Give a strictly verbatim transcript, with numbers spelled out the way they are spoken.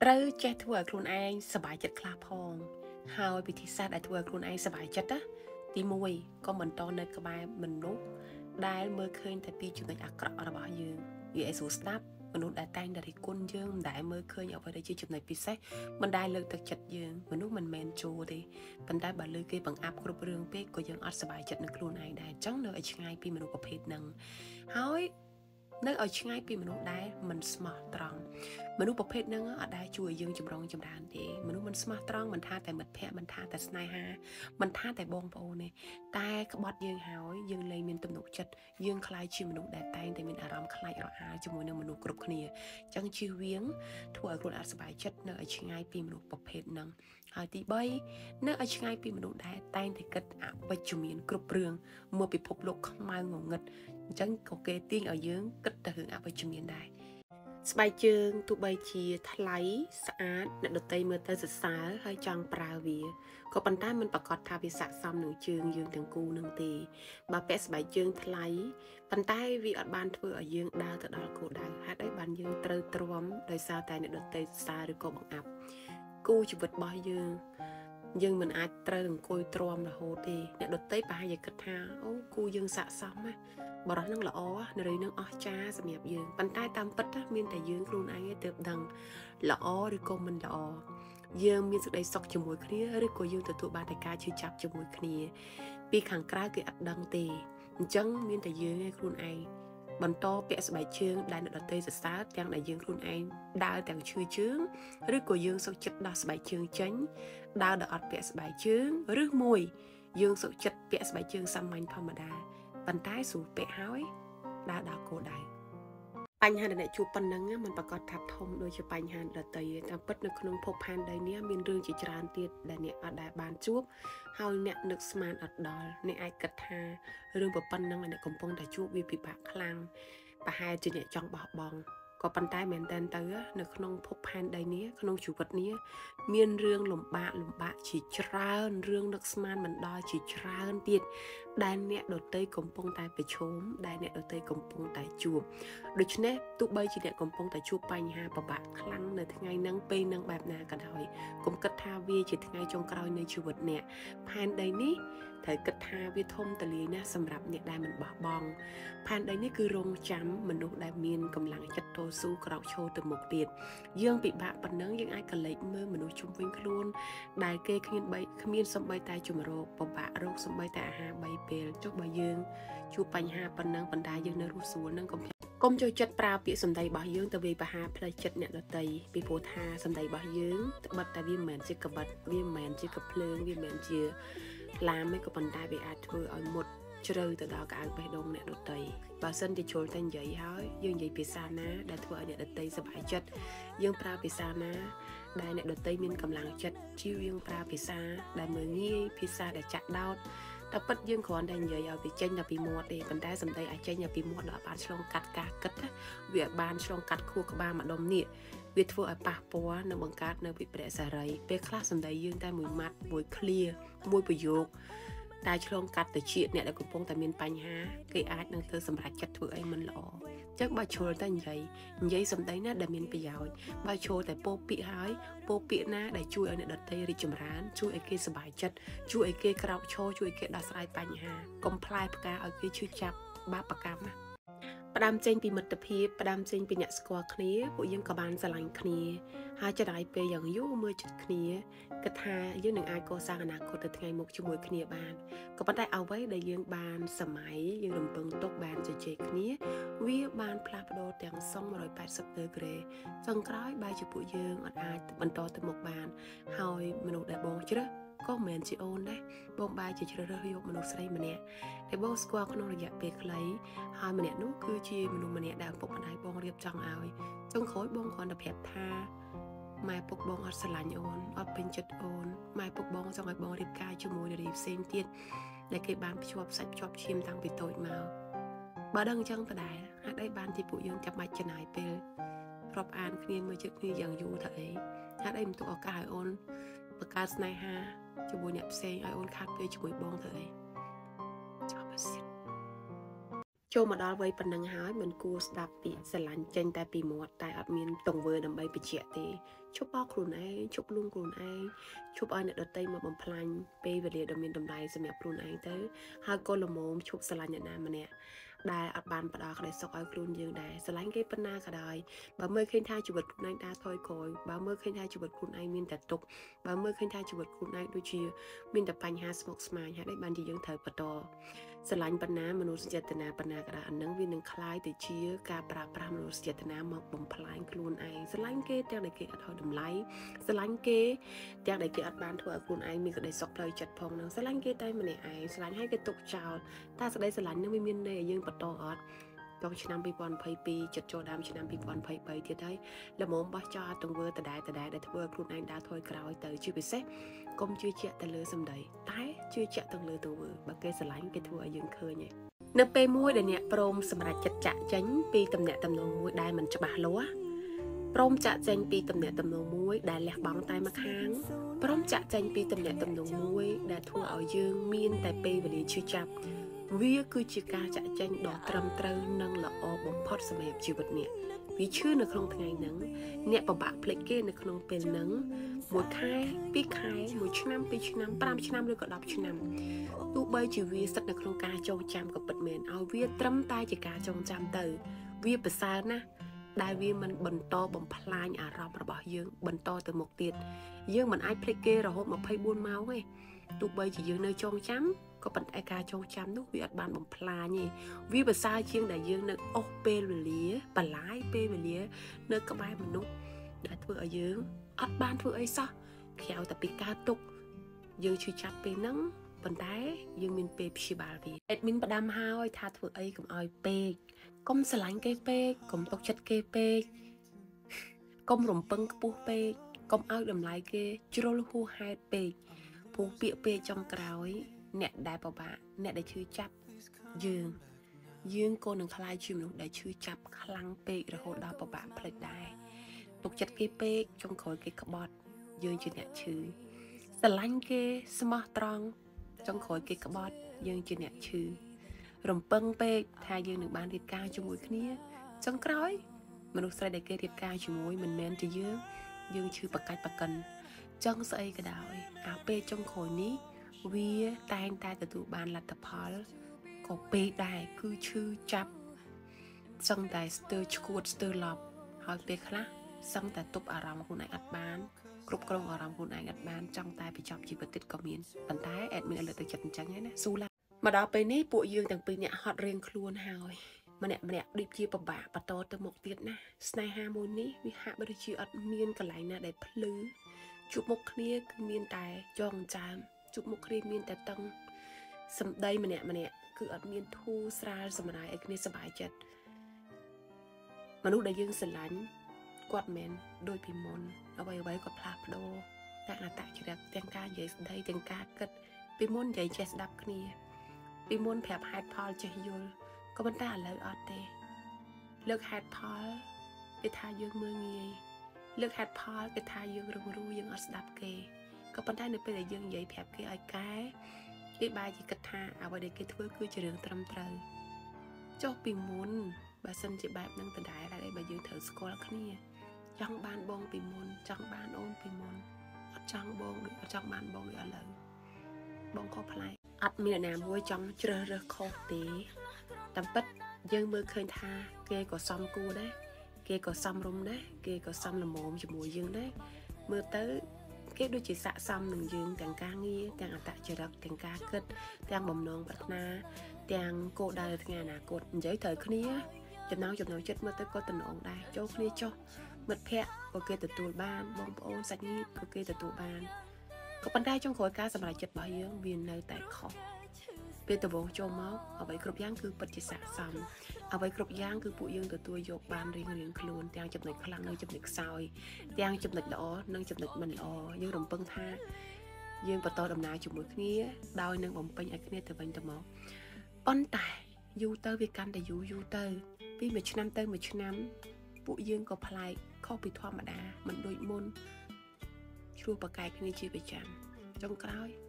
ត្រូវចេះធ្វើឲ្យខ្លួនឯងសប្បាយចិត្តខ្លះផងហើយវិធីសាស្ត្រដែលធ្វើឲ្យខ្លួនឯងសប្បាយចិត្តណាទីមួយក៏បន្តនៅក្បែរមនុស្សដែលមើលឃើញតែពីចំណុចអាក្រក់របស់យើងនិយាយឲ្យស្រួលស្ដាប់មនុស្សដែលតែងតែរិះគន់យើងមិនដែលមើលឃើញអ្វីដែលជាចំណុចពិសេសមិនដែលលើកទឹកចិត្តយើងមនុស្សមិនមែនជោទេប៉ុន្តែបើលើគេបង្អាប់គ្រប់រឿងពេកក៏យើងអត់សប្បាយចិត្តនឹងខ្លួនឯងដែរអញ្ចឹងនៅឲ្យឆ្ងាយពីមនុស្សប្រភេទហ្នឹងហើយនៅឲ្យឆ្ងាយពីមនុស្សដែលមិនស្មោះត្រង់មនុស្សប្រភេទហ្នឹងអត់ដែលជួយយើងចម្រុងចម្រើនទេមនុស្សមិនស្មោះត្រង់មិនថាតែមិត្តភក្តិមិនថាតែស្នេហាមិនថាតែបងប្អូនទេតែក្បត់យើងហើយយើងលែងមានទំនុកចិត្តយើងខ្លាចជាមនុស្សដែលតែងតែមានអារម្មណ៍ខ្លាចរអាលជាមួយនឹងមនុស្សគ្រប់គ្នាអញ្ចឹងជៀសវាងធ្វើឲ្យខ្លួនអត់សុបាយចិត្តនៅឲ្យឆ្ងាយពីមនុស្សប្រភេទហ្នឹងហើយទីបីនៅឲ្យឆ្ងាយពីមនុស្សដែលតែងតែគិតអវិជ្ជមានគ្រប់រឿងមកពិភពលោកខ្មៅងងឹតអញ្ចឹងក៏គេទាញឲ្យយើងគិតតែរឿងអវិជ្ជមានដែរស្បែកជើងទោះបីជាថ្លៃស្អាតអ្នកដទៃមើលទៅសរសើរហើយចង់ប្រើវាក៏ប៉ុន្តែមិនប្រកាសថាវាស័ក្តិសមនឹងជើងយើងទាំងគូនឹងទេបើពាក់ស្បែកជើងថ្លៃប៉ុន្តែវាអត់បានធ្វើឲ្យយើងដើរទៅដល់គោលដៅហេតុអីបានយើងត្រូវទ្រាំដោយសារតែអ្នកដទៃសរសើរឬក៏បង្អាប់គូជីវិតរបស់យើងយើងមិនអាចត្រូវអង្គុយទ្រាំរហូតទេអ្នកដទៃប្រហែលជាគិតថាអូគូយើងស័ក្តិសមណាបរិះនឹងល្អនារីនឹងអស្ចារ្យសម្រាប់យើងប៉ុន្តែតាមពិតមានតែយើងខ្លួនឯងទេទើបដឹងល្អឬក៏មិនល្អយើងមានសេចក្តីសុខជាមួយគ្នាឬក៏យើងទទួលបានតែការឈឺចាប់ជាមួយគ្នាពីខាងក្រៅគេអត់ដឹងទេអញ្ចឹងមានតែយើងឯងខ្លួនឯងបន្តពាក់ស្បែកជើងដែលអ្នកដទៃសរសើរទាំងដែលយើងខ្លួនឯងដើរទាំងឈឺជើងឬក៏យើងសុខចិត្តដោះស្បែកជើងចេញដើរដោយអត់ពាក់ស្បែកជើងឬមួយយើងសុខចិត្តពាក់ស្បែកជើងសាមញ្ញធម្មតាប៉ុន្តែស្រួលពាក់ហើយដើរដល់គោលដៅបញ្ហាដែលអ្នកជួបប៉ុណ្ណឹងมันប្រកាសថាធំដូចជាបញ្ហាដទៃតែពិតនៅក្នុងភពផែនដីនេះមានរឿងជាច្រើនទៀតដែលអ្នកអត់ដែលបានជួបហើយអ្នកនឹកស្មានអត់ដល់អ្នកអាចគិតថារឿងប៉ុណ្ណឹងដែលអ្នកកំពុងតែជួបវាពិបាកខ្លាំងប្រហែលជាអ្នកចង់បោះបង់ក៏ប៉ុន្តែមែនតើទៅនៅក្នុងភពផែនដីនេះក្នុងជីវិតនេះមានរឿងលំបាកលំបាកជាច្រើនរឿងនឹកស្មានមិនដល់ជាច្រើនទៀតដែលអ្នកដទៃកំពុងតែប្រឈមដែលអ្នកដទៃកំពុងតែជួបដូច្នេះទោះបីជាអ្នកកំពុងតែជួបបញ្ហាពិបាកខ្លាំងនៅថ្ងៃហ្នឹងពេលហ្នឹងបែបណាក៏ដោយកុំគិតថាវាជាថ្ងៃចុងក្រោយនៃជីវិតអ្នកផែនដីនេះត្រូវគិតថាវាធំទូលាយណាស់សម្រាប់អ្នកដែលមិនបោះបង់ផែនដីនេះគឺរងចាំមនុស្សដែលមានកម្លាំងចិត្តតស៊ូក្រោកឈរទៅមុខទៀតយើងពិបាកប៉ុណ្ណឹងយើងអាចកលេចមើលមនុស្សជុំវិញខ្លួនដែលគេគ្មានបីគ្មានសំបីតែជំរកពិបាករកសំបីតែអាហារបីពេលចុះបើយើងជួបបញ្ហាប៉ុណ្ណឹងបណ្ដាយើងនៅរស់ស្រួលនឹងកុំកុំចូលចិត្តប្រើពាក្យសម្ដីរបស់យើងទៅវាយប្រហារផ្លូវចិត្តអ្នកដទៃពីព្រោះថាសម្ដីរបស់យើងត្បិតតែវាមិនមែនជាក្បិតវាមិនមែនជាកាភ្លើងវាមិនមែនជាឡាមទេក៏ប៉ុន្តែវាអាចធ្វើឲ្យមុតជ្រៅទៅដល់កៅបេះដូងអ្នកដទៃបើសិនជាចូលតែនិយាយហើយយើងនិយាយភាសាណាដែលធ្វើឲ្យអ្នកដទៃសប្បាយចិត្តយើងប្រើភាសាណាដែលអ្នកដទៃមានកម្លាំងចិត្តជៀសវាងប្រើភាសាដែលមើលងាយភាសាដែលចាក់ដោតតែពិតយើងគ្រាន់តែនិយាយឲ្យវាចេញតែពីមាត់ទេប៉ុន្តែសម្ដីអាចចេញតែពីមាត់ដល់បានឆ្លងកាត់ការគិតវាបានឆ្លងកាត់ខួរក្បាលម្ដុំនេះវាធ្វើឲ្យប៉ះពាល់និងបង្កើតនៅវិប្បដិសារីពេលខ្លះសម្ដីយើងតែមួយម៉ាត់មួយឃ្លាមួយប្រយោគតែឆ្លងកាត់ទៅជាអ្នកដែលកំពុងតែមានបញ្ហាគេអាចនឹងធ្វើសម្រេចចិត្តធ្វើអីមិនល្អអញ្ចឹងបើជ្រុលតែនិយាយនិយាយសម្ដីណាដែលមានប្រយោជន៍បើជ្រុលតែពោលពាក្យហើយពោលពាក្យណាដែលជួយឲ្យអ្នកដទៃរីកចម្រើនជួយឲ្យគេសប្បាយចិត្តជួយឲ្យគេក្រោកឈរជួយឲ្យគេដោះស្រាយបញ្ហាកុំផ្លែផ្កាឲ្យគេឈឺចាប់បាបកម្មណាផ្ដើមចេញពីមិត្តភាពផ្ដើមចេញពីអ្នកស្គាល់គ្នាពួកយើងក៏បានស្រឡាញ់គ្នាហើយចំណាយពេលយ៉ាងយូរមើលចិត្តគ្នាគិតថាយើងនឹងអាចកសាងអនាគតទៅថ្ងៃមុខជាមួយគ្នាបានក៏ប៉ុន្តែអ្វីដែលយើងបានសម័យយើងរំពឹងទុកបានជជែកគ្នាវាបានផ្លាស់ប្ដូរទាំងសងone eightyដឺក្រេចុងក្រោយបែរជាពួកយើងអត់អាចបន្តទៅមុខបានហើយមនុស្សដែលបងជ្រើសក៏មិនមែនជាអូនដែរបងបែរជាជ្រើសរើសយកមនុស្សស្រីម្នាក់ដែលបងស្គាល់ក្នុងរយៈពេលខ្លីហើយម្នាក់នោះគឺជាមនុស្សម្នាក់ដែលឪពុកម្ដាយបងរៀបចំឲ្យចុងក្រោយបងគ្រាន់តែប្រាប់ថាម៉ែពុកបងអត់ស្រឡាញ់អូនអត់ពេញចិត្តអូនម៉ែពុកបងចង់ឲ្យបងរៀបការជាមួយនារីផ្សេងទៀតដែលគេបានភ្ជាប់សាច់ភ្ជាប់ឈាមតាំងពីតូចមកបើដឹងអញ្ចឹងតដែរហេតុអីបានជាពួកយើងចាំបាច់ចំណាយពេលរាប់អានគ្នាមើលចិត្តគ្នាយ៉ាងយូរទៅអីហេតុអីមិនទុកឱកាសឲ្យអូនបង្កើតស្នេហាជាមួយអ្នកផ្សេងឲ្យអូនខាត់ពេលជាមួយបងទៅអីចប់បាត់ចូលមកដល់វ័យប៉ុណ្ណឹងហើយមិនគួរស្ដាប់ពាក្យស្រឡាញ់ចេញតែពីមាត់តែអត់មានទង្វើដើម្បីបញ្ជាក់ទេជប់បោកខ្លួនឯងជប់លួងខ្លួនឯងជប់ឲ្យអ្នកដទៃមកបំផ្លាញពេលវេលាដ៏មានតម្លៃសម្រាប់ខ្លួនឯងទៅហើយក៏ល្មមជប់ស្រឡាញ់អ្នកណាម្នាក់ដែលអត់បានផ្ដល់ក្តីសុខឲ្យខ្លួនយើងដែរស្រឡាញ់គេប៉ុណ្ណាក៏ដោយបើមើលឃើញថាជីវិតខ្លួនឯងដើរថយក្រោយបើមើលឃើញថាជីវិតខ្លួនឯងមានតែទុក្ខបើមើលឃើញថាជីវិតខ្លួនឯងដូចជាមានតែបញ្ហាស្មុគស្មាញហើយបានជាយើងត្រូវបន្តស្រឡាញ់ប៉ុណ្ណាមនុស្សចេតនាប៉ុណ្ណាក៏ដោយអានឹងវានឹងคล้ายទៅជាការប្រើប្រាស់មនុស្សចេតនាមកបំផ្លាញខ្លួនឯងស្រឡាញ់គេទាំងដែលគេអត់ឲ្យតម្លៃស្រឡាញ់គេទាំងដែលគេអត់បានធ្វើឲ្យខ្លួនឯងមានក្តីសុខផ្លូវចិត្តផងនឹងស្រឡាញ់គេតែម្នាក់ឯងស្រឡាញ់ឲ្យគេទុកចោលតែសេចក្តីស្រឡាញ់នឹងវាមានន័យឲ្យយើងបន្តអត់ដល់ឆ្នាំពីរពាន់ยี่สิบสองចិត្តចូលដើមឆ្នាំពីរពាន់ยี่สิบสามទៀតហើយល្មមបោះចោលទង្វើដដែលដដែលដែលធ្វើឲ្យខ្លួនឯងដើរថយក្រោយទៅជាពិសេសកុំជឿជាក់ទៅលើសម្ដីតែជឿជាក់ទៅលើទង្វើបើគេស្រឡាញ់គេធ្វើឲ្យយើងឃើញឯងនៅពេលមួយដែលអ្នកព្រមសម្រេចចិត្តចាក់ចេញពីតំណែងតំណងមួយដែលមិនច្បាស់លាស់ព្រមចាក់ចេញពីតំណែងតំណងមួយដែលលះបង់តែម្ខាងព្រមចាក់ចេញពីតំណែងតំណងមួយដែលធ្វើឲ្យយើងមានតែពេលវេលាឈឺចាប់វាគឺជាការចាក់ចេញដ៏ត្រឹមត្រូវនិងល្អបំផុតសម្រាប់ជីវិតអ្នកវាឈឺនៅក្នុងថ្ងៃហ្នឹងអ្នកពិបាកភ្លេចគេនៅក្នុងពេលហ្នឹងមួយខែពីរខែមួយឆ្នាំពីរឆ្នាំប្រាំឆ្នាំឬក៏ដប់ឆ្នាំទោះបីជាវាស្ថិតនៅក្នុងការចងចាំក៏ពិតមែនឲ្យវាត្រឹមតែជាការចងចាំទៅវាប្រសើរណាស់ដែលវាមិនបន្តបំផ្លាញអារម្មណ៍របស់យើងបន្តទៅមុខទៀតយើងមិនអាចភ្លេចគេរហូតยี่สิบสี่ម៉ោងទេទោះបីជាយើងនៅចងចាំក៏ប៉ុន្តែការចងចាំនោះវាអត់បានបំផ្លាញទេវាប្រសើរជាងដែលយើងនៅអស់ពេលវេលាបន្លាយពេលវេលានៅក្បែរមនុស្សដែលធ្វើឲ្យយើងអត់បានធ្វើអីសោះក្រៅតែពីការទុកយើងឈឺចាប់ពេលហ្នឹងប៉ុន្តែយើងមានពេលព្យាបាលវាអេដមីនផ្ដាំហើយថាធ្វើអីកុំឲ្យពេកកុំស្រឡាញ់គេពេកកុំទុកចិត្តគេពេកកុំរំពឹងខ្ពស់ពេកកុំឲ្យតម្លៃគេជ្រុលហួសហេតុពេកព្រោះពាក្យពេកចំក្រោយអ្នកដែលពិបាកអ្នកដែលឈឺចាប់យើងយើងក៏នឹងខ្លាចជាមនុស្សដែលឈឺចាប់ខ្លាំងពេករហូតដល់ពិបាកផ្លេចដែរទុកចិត្តគេពេកចុងក្រោយគេក្បត់យើងជាអ្នកឈឺស្រឡាញ់គេស្មោះត្រង់ចុងក្រោយគេក្បត់យើងជាអ្នកឈឺរំពឹងពេកថាយើងនឹងបានរៀបការជាមួយគ្នាចុងក្រោយមនុស្សស្រីដែលគេរៀបការជាមួយមិនមែនជាយើងយើងឈឺបកាច់បកិនចង់ស្អីក៏ដោយអាពេលចុងក្រោយនេះវាតែងតែទទួលបានលទ្ធផលក៏ពេលដែរគឺឈឺចាប់សឹងតែស្ទើរឈួតស្ទើរឡប់ហើយពេលខ្លះសឹងតែទប់អារម្មណ៍ខ្លួនឯងអត់បានគ្រប់គ្រងអារម្មណ៍ខ្លួនឯងអត់បានចង់តែបញ្ចប់ជីវិតទៀតក៏មានប៉ុន្តែអេដមីនឲ្យលើកទឹកចិត្តអញ្ចឹងណាស៊ូឡាមកដល់ពេលនេះពួកយើងទាំងពីរអ្នកហត់រៀងខ្លួនហើយម្នាក់ម្នាក់ដូចជាពិបាកបន្តទៅមុខទៀតណាស្នេហាមួយនេះវាហាក់បីដូចជាអត់មានកន្លែងណាដែលភ្លឺជួបមុខគ្នាគឺមានតែចងចាំជួបមុខគ្នាមានតែតឹងសម្ដីម្នាក់ម្នាក់គឺអត់មានធូរស្រាលសម្រាប់ឲ្យគ្នាសប្បាយចិត្តមនុស្សដែលយើងស្រឡាញ់គាត់មិនដូចពីមុនអ្វីអ្វីគាត់ផ្លាស់ប្ដូរតែអត្តចរិតទាំងការនិយាយស្ដីទាំងការគិតពីមុននិយាយចេះស្ដាប់គ្នាពីមុនប្រាប់ហេតុផលចេះយល់ក៏ប៉ុន្តែឥឡូវអត់ទេលើកហេតុផលគេថាយើងមើលងាយលើកហេតុផលគេថាយើងរងរូយើងអត់ស្ដាប់គេក៏ប៉ុន្តែនៅពេលដែលយើងនិយាយប្រាប់គេឲ្យកែគេបែរជាគិតថាអ្វីដែលគេធ្វើគឺជារឿងត្រឹមត្រូវចុះពីមុនបើសិនជាបែបហ្នឹងដដែលហើយបើយើងត្រូវស្គាល់គ្នាចង់បានបងពីមុនចង់បានអូនពីមុនអត់ចង់បងដូចអត់ចង់បានបងដូចឥឡូវបងខុសប្លែកអត់មានអ្នកណាមួយចង់ជ្រើសរើសខុសទេតាមពិតយើងមើលឃើញថាគេក៏សមគួរដែរគេក៏សមរម្យដែរគេក៏សមល្មមជាមួយយើងដែរមើលទៅគេដូចជាស័ក្តិសមនឹងយើងទាំងការងារទាំងអត្តចរិតទាំងការគិតទាំងបំណងប្រាថ្នាទាំងគោលដៅថ្ងៃអនាគតនិយាយត្រូវគ្នាចំណងចំណងចិត្តមើលទៅក៏តំណងដែរចូលគ្នាចុះមិត្តភ័ក្តិក៏គេទទួលបានបងប្អូនសាច់ញាតិក៏គេទទួលបានក៏ប៉ុន្តែចុងក្រោយការសម្រេចចិត្តរបស់យើងវានៅតែខុសពេលដំបូងចូលមកអ្វីគ្រប់យ៉ាងគឺពិតជាស័ក្តិសមអ្វីគ្រប់យ៉ាងគឺពួកយើងទទួលយកបានរៀងរៀងខ្លួនទាំងចំណុចខ្លាំងនិងចំណុចខ្សោយទាំងចំណុចល្អនិងចំណុចមិនល្អយើងរំពឹងថាយើងបន្តដំណើរជាមួយគ្នាដោយនឹងបំពេញឲ្យគ្នាទៅវិញទៅមកប៉ុន្តែយូរទៅវាកាន់តែយូរយូរទៅពីមួយឆ្នាំទៅមួយឆ្នាំពួកយើងក៏ប្លែកខុសពីធម្មតាមិនដូចមុនឆ្លោះប្រកែកគ្នាជាប្រចាំចុងក្រោយ